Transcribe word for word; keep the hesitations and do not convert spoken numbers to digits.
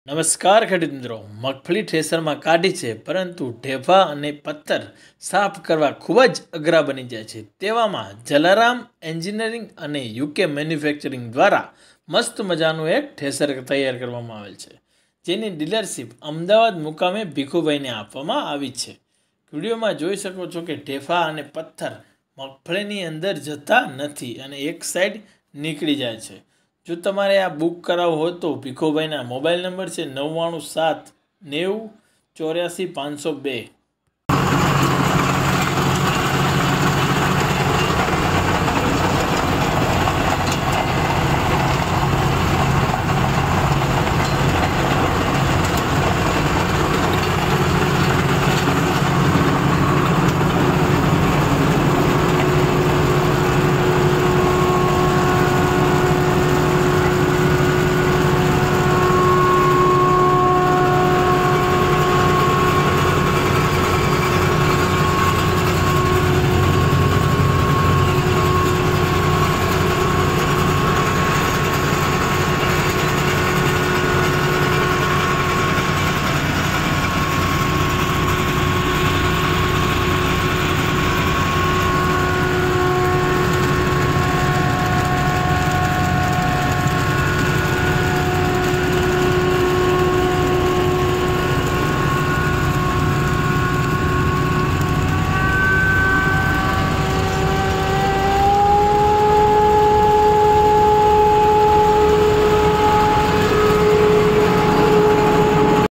નમસ્કાર ખેડૂત મિત્રો, મગફળી થ્રેસરમાં કાઢી છે, પરંતુ ઢેફા અને પથ્થર સાફ કરવા ખૂબ જ અઘરા બની જાય છે. તેવામાં જલારામ એન્જિનિયરિંગ અને યુકે મેન્યુફેક્ચરિંગ દ્વારા મસ્ત મજાનું એક થ્રેસર તૈયાર કરવામાં આવેલ છે, જેની ડીલરશીપ અમદાવાદ મુકામે ભીખુભાઈને આપવામાં આવી છે. વિડીયોમાં જોઈ શકો છો કે ઢેફા અને પથ્થર મગફળીની અંદર જતા નથી અને એક સાઈડ નીકળી જાય છે. જો તમારે આ બુક કરાવવું હોય તો ભીખુભાઈના મોબાઈલ નંબર છે નવ્વાણું સાત નેવું ચોર્યાસી પાંચસો બે.